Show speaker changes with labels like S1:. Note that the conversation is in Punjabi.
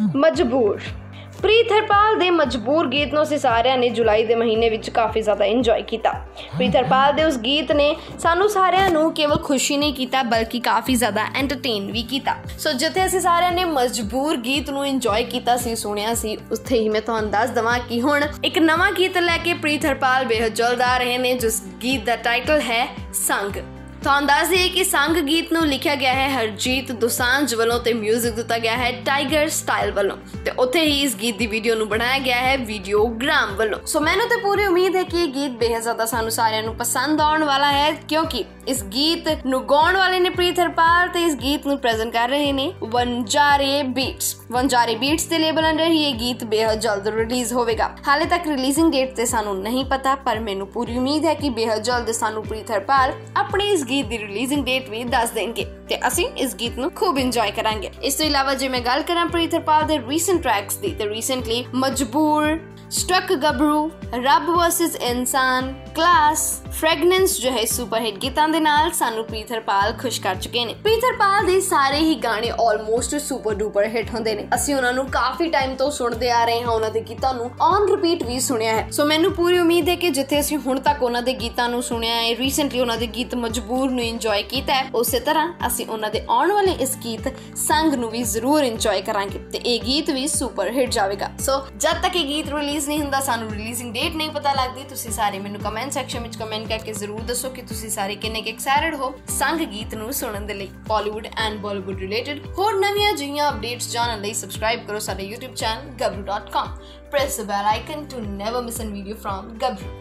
S1: ਮਜਬੂਰ। ਪ੍ਰੀਤ ਹਰਪਾਲ ਦੇ ਮਜਬੂਰ ਗੀਤ ਨੂੰ ਅਸੀਂ ਸਾਰਿਆਂ ਨੇ ਜੁਲਾਈ ਦੇ ਮਹੀਨੇ ਵਿੱਚ ਕਾਫੀ ਜ਼ਿਆਦਾ ਇੰਜੋਏ ਕੀਤਾ। ਪ੍ਰੀਤ ਹਰਪਾਲ ਦੇ ਉਸ ਗੀਤ ਨੇ ਸਾਨੂੰ ਸਾਰਿਆਂ ਨੂੰ ਕੇਵਲ ਖੁਸ਼ੀ ਨਹੀਂ ਕੀਤਾ ਬਲਕਿ ਕਾਫੀ ਜ਼ਿਆਦਾ ਐਂਟਰਟੇਨ ਵੀ ਕੀਤਾ। ਸੋ ਜਿੱਥੇ ਅਸੀਂ ਸਾਰਿਆਂ ਨੇ ਮਜਬੂਰ ਗੀਤ ਨੂੰ ਇੰਜੋਏ ਕੀਤਾ ਸੀ, ਸੁਣਿਆ ਸੀ, ਉੱਥੇ ਹੀ ਮੈਂ ਤੁਹਾਨੂੰ ਦੱਸ ਦੇਵਾਂ ਕਿ ਹੁਣ ਇੱਕ ਨਵਾਂ ਗੀਤ ਲੈ ਕੇ ਪ੍ਰੀਤ ਹਰਪਾਲ ਬੇਹੱਦ ਜਲਦ ਆ ਰਹੇ ਨੇ, ਜਿਸ ਗੀਤ ਦਾ ਟਾਈਟਲ ਹੈ ਸੰਗ। ਤੁਹਾਨੂੰ ਦੱਸ ਦਈਏ ਕਿ ਸੰਗ ਗੀਤ ਨੂੰ ਲਿਖਿਆ ਗਿਆ ਹੈ ਹਰਜੀਤ ਦੋਸਾਂਝ ਵੱਲੋਂ ਤੇ ਮਿਊਜ਼ਿਕ ਦਿੱਤਾ ਗਿਆ ਹੈ ਟਾਈਗਰ ਸਟਾਈਲ ਵੱਲੋਂ, ਤੇ ਉੱਥੇ ਹੀ ਇਸ ਗੀਤ ਦੀ ਵੀਡੀਓ ਨੂੰ ਬਣਾਇਆ ਗਿਆ ਹੈ ਵੀਡੀਓਗ੍ਰਾਮ ਵੱਲੋਂ। ਸੋ ਮੈਨੂੰ ਤੇ ਪੂਰੀ ਉਮੀਦ ਹੈ ਕਿ ਇਹ ਗੀਤ ਬੇਹੱਦ ਜ਼ਿਆਦਾ ਸਾਨੂੰ ਸਾਰਿਆਂ ਨੂੰ ਪਸੰਦ ਆਉਣ ਵਾਲਾ ਹੈ, ਕਿਉਂਕਿ ਇਸ ਗੀਤ ਨੂੰ ਗਾਉਣ ਵਾਲੇ ਨੇ ਪ੍ਰੀਤ ਹਰਪਾਲ ਤੇ ਇਸ ਗੀਤ ਨੂੰ ਪ੍ਰੈਜ਼ੈਂਟ ਕਰ ਰਹੇ ਨੇ ਵਣਜਾਰੇ ਬੀਟਸ। ਵਣਜਾਰੇ ਬੀਟਸ ਦੇ ਲੇਬਲ ਅੰਡਰ ਹੀ ਇਹ ਗੀਤ ਬੇਹੱਦ ਜਲਦ ਰਿਲੀਜ਼ ਹੋਵੇਗਾ। ਹਾਲੇ ਤੱਕ ਰਿਲੀਜ਼ਿੰਗ ਡੇਟ ਤੇ ਸਾਨੂੰ ਨਹੀਂ ਪਤਾ, ਪਰ ਮੈਨੂੰ ਪੂਰੀ ਉਮੀਦ ਹੈ ਕਿ ਬੇਹੱਦ ਜਲਦ ਸਾਨੂੰ ਪ੍ਰੀਤ ਹਰਪਾਲ ਆਪਣੇ ਇਸ ਗੀਤ ਦੀ ਰਿਲੀਜ਼ਿੰਗ ਡੇਟ ਵੀ ਦੱਸ ਦੇਣਗੇ ਤੇ ਅਸੀਂ ਇਸ ਗੀਤ ਨੂੰ ਖੂਬ ਇੰਜੋਏ ਕਰਾਂਗੇ। ਇਸ ਤੋਂ ਇਲਾਵਾ ਜੇ ਮੈਂ ਗੱਲ ਕਰਾਂ ਪ੍ਰੀਤ ਹਰਪਾਲ ਦੇ ਰੀਸੈਂਟ ਟਰੈਕਸ ਦੀ, ਤੇ ਰੀਸੈਂਟਲੀ ਮਜਬੂਰ, ਸਟ੍ਰਕ ਗੱਭਰੂ, ਰੱਬ ਵਰਸਸ ਇਨਸਾਨ, ਕਲਾਸ, ਫ੍ਰੈਗਨੈਂਸ ਜੋ ਹੈ ਸੁਪਰ ਹਿੱਟ ਗੀਤਾਂ ਦੇ ਨਾਲ ਸਾਨੂੰ ਪ੍ਰੀਤ ਹਰਪਾਲ ਖੁਸ਼ ਕਰ ਚੁੱਕੇ ਨੇ। ਪ੍ਰੀਤ ਹਰਪਾਲ ਦੇ ਸਾਰੇ ਹੀ ਗਾਣੇ ਆਲਮੋਸਟ ਸੁਪਰ ਡੂਪਰ ਹਿੱਟ ਹੁੰਦੇ ਨੇ। ਅਸੀਂ ਉਹਨਾਂ ਨੂੰ ਕਾਫੀ ਟਾਈਮ ਤੋਂ ਸੁਣਦੇ ਆ ਰਹੇ ਹਾਂ, ਉਹਨਾਂ ਦੇ ਗੀਤਾਂ ਨੂੰ ਔਨ ਰਿਪੀਟ ਵੀ ਸੁਣਿਆ ਹੈ। ਸੋ ਮੈਨੂੰ ਪੂਰੀ ਉਮੀਦ ਹੈ ਕਿ ਜਿੱਥੇ ਅਸੀਂ ਹੁਣ ਤੱਕ ਉਹਨਾਂ ਦੇ ਗੀਤਾਂ ਨੂੰ ਸੁਣਿਆ ਹੈ, ਰੀਸੈਂਟਲੀ ਉਹਨਾਂ ਦੇ ਗੀਤ ਮਜਬੂਰ ਨੂੰ ਇੰਜੋਏ ਕੀਤਾ ਹੈ, ਉਸੇ ਤਰ੍ਹਾਂ ਅਸੀਂ ਉਹਨਾਂ ਦੇ ਆਉਣ ਵਾਲੇ ਇਸ ਗੀਤ ਸੰਗ ਨੂੰ ਵੀ ਜ਼ਰੂਰ ਇੰਜੋਏ ਕਰਾਂਗੇ ਤੇ ਇਹ ਗੀਤ ਵੀ ਸੁਪਰ ਹਿੱਟ ਜਾਵੇਗਾ। ਸੋ ਜਦ ਤੱਕ ਇਹ ਗੀਤ ਰਿਲੀਜ਼ ਨਹੀਂ ਹੁੰਦਾ, ਸਾਨੂੰ ਰਿਲੀਜ਼ਿੰਗ ਡੇਟ ਨਹੀਂ ਪਤਾ ਲੱਗਦੀ, ਤੁਸੀਂ ਸਾਰੇ ਮੈਨੂੰ ਕਮੈਂਟ ਸੈਕਸ਼ਨ ਵਿੱਚ ਕਮੈਂਟ ਕਰਕੇ ਜ਼ਰੂਰ ਦੱਸੋ ਕਿ ਤੁਸੀਂ ਸਾਰੇ ਕਿੰਨੇ ਕੁ ਐਕਸਾਈਟਡ ਹੋ ਸੰਗ ਗੀਤ ਨੂੰ ਸੁਣਨ ਦੇ ਲਈ। ਬਾਲੀਵੁੱਡ ਐਂਡ ਬਾਲੀਵੁੱਡ ਰਿਲੇਟਡ ਹੋਰ ਨਵੀਆਂ ਜਿਹੀਆਂ ਅਪਡੇਟਸ ਜਾਣਨ ਲਈ ਸਬਸਕ੍ਰਾਈਬ ਕਰੋ ਸਾਡੇ YouTube channel gabru.com। Press the bell icon to never miss a video from Gabru।